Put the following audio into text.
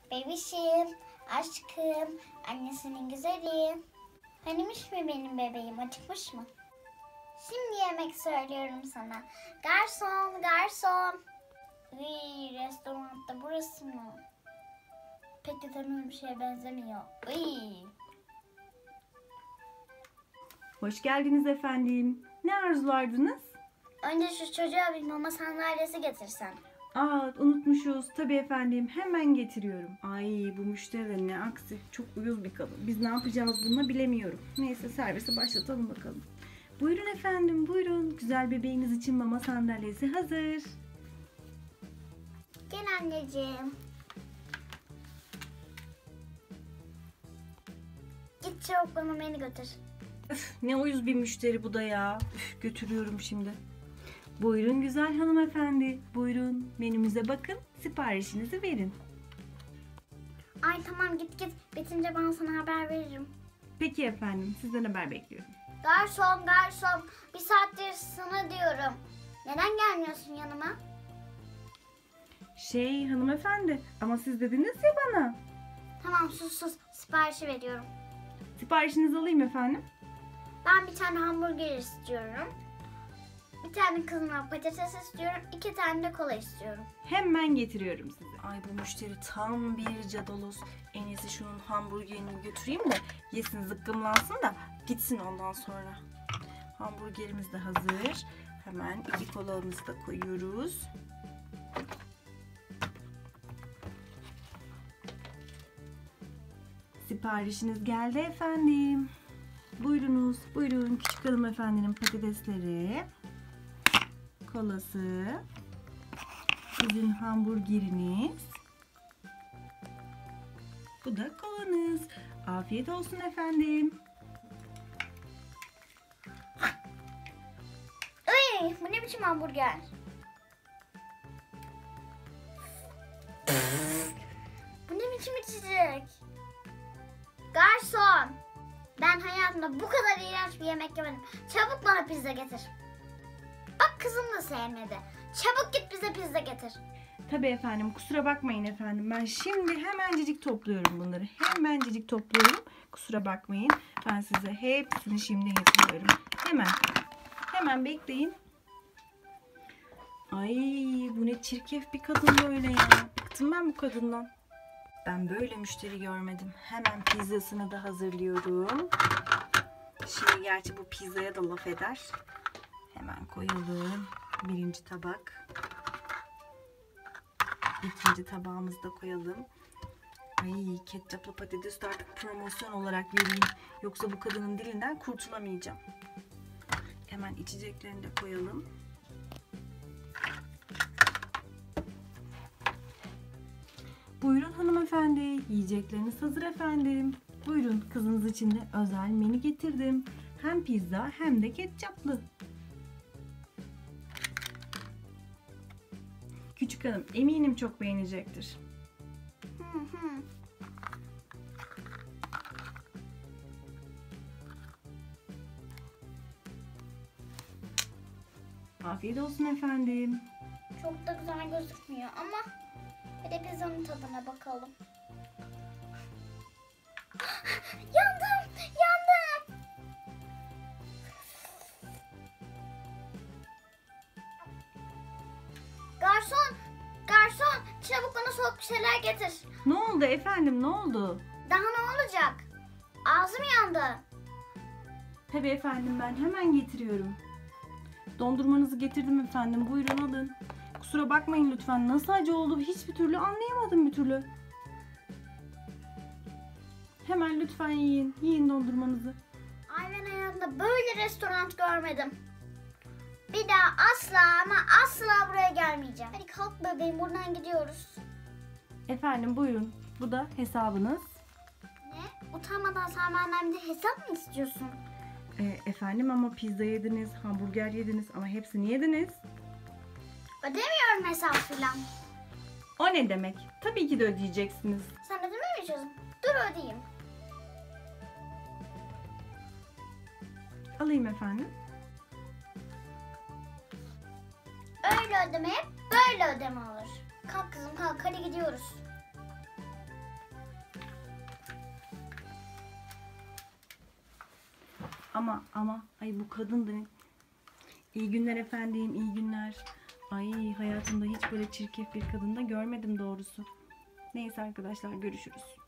Bebişim, aşkım, annesinin güzeli. Hanimiş mi benim bebeğim, acıkmış mı? Şimdi yemek söylüyorum sana. Garson, garson. Restoranda burası mı? Pek de tanıdığım bir şeye benzemiyor. Hoş geldiniz efendim. Ne arzulardınız? Önce şu çocuğa bir mama sandalyesi getirsen. Unutmuşuz. Tabii efendim. Hemen getiriyorum. Ay bu müşteri de ne aksi. Çok uyuz bir kadın. Biz ne yapacağız bununla bilemiyorum. Neyse servisi başlatalım bakalım. Buyurun efendim, buyurun. Güzel bebeğiniz için mama sandalyesi hazır. Gel anneciğim. Git çabuk bana beni götür. Öf, ne uyuz bir müşteri bu da ya. Üf, götürüyorum şimdi. Buyurun güzel hanımefendi. Buyurun menümüze bakın. Siparişinizi verin. Ay tamam git. Bitince ben sana haber veririm. Peki efendim. Sizden haber bekliyorum. Garson, garson. Bir saattir sana diyorum. Neden gelmiyorsun yanıma? Hanımefendi ama siz dediniz ya bana. Tamam sus. Siparişi veriyorum. Siparişinizi alayım efendim. Ben bir tane hamburger istiyorum. Bir tane kızartma patates istiyorum. 2 tane de kola istiyorum. Hemen getiriyorum size. Ay bu müşteri tam bir cadaloz. En iyisi şunun hamburgerini götüreyim de yesin zıkkımlansın da gitsin ondan sonra. Hamburgerimiz de hazır. Hemen 2 kolamızı da koyuyoruz. Siparişiniz geldi efendim. Buyurunuz, buyurun küçük hanımefendinin patatesleri, kolası, sizin hamburgeriniz, bu da kolanız. Afiyet olsun efendim. Ay, bu ne biçim hamburger? Bu ne biçim içecek? Garson! Ben hayatımda bu kadar iğrenç bir yemek yemedim. Çabuk bana pizza getir. Bak kızım da sevmedi. Çabuk git bize pizza getir. Tabii efendim, kusura bakmayın efendim. Ben şimdi hemencecik topluyorum bunları. Hemencecik topluyorum. Kusura bakmayın. Ben size hepsini şimdi getiriyorum. Hemen bekleyin. Ay bu ne çirkef bir kadın böyle ya. Bıktım ben bu kadından. Ben böyle müşteri görmedim. Hemen pizzasını da hazırlıyorum. Şimdi gerçi bu pizzaya da laf eder. Hemen koyalım. Birinci tabak. İkinci tabağımızı da koyalım. Ay ketçaplı patates de artık promosyon olarak vereyim. Yoksa bu kadının dilinden kurtulamayacağım. Hemen içeceklerini de koyalım. Buyurun hanımefendi. Yiyecekleriniz hazır efendim. Buyurun kızınız için de özel menü getirdim. Hem pizza hem de ketçaplı. Küçük hanım eminim çok beğenecektir. Afiyet olsun efendim. Çok da güzel gözükmüyor ama bir de pizzanın tadına bakalım. Yandım! Garson, çabuk bana soğuk bir şeyler getir. Ne oldu efendim, ne oldu? Daha ne olacak? Ağzım yandı. Tabii efendim ben hemen getiriyorum. Dondurmanızı getirdim efendim. Buyurun alın. Kusura bakmayın lütfen. Nasıl acı oldu hiçbir türlü anlayamadım bir türlü. Hemen lütfen yiyin. Yiyin dondurmanızı. Ay ben hayatımda böyle restoran görmedim. Bir daha asla ama asla buraya gelmeyeceğim. Hadi kalk bebeğim buradan gidiyoruz. Efendim buyurun. Bu da hesabınız. Ne? Utanmadan sen benden bir de hesap mı istiyorsun? Efendim ama pizza yediniz, hamburger yediniz ama hepsini yediniz. Ödemiyorum hesap filan. O ne demek? Tabii ki de ödeyeceksiniz. Sen ödemeye mi çözün? Dur ödeyeyim. Alayım efendim. Öyle ödeme hep böyle ödeme olur. Kalk kızım kalk hadi gidiyoruz. Ama ay bu kadın da ne? İyi günler efendim, iyi günler. Ay hayatımda hiç böyle çirkef bir kadın da görmedim doğrusu. Neyse arkadaşlar, görüşürüz.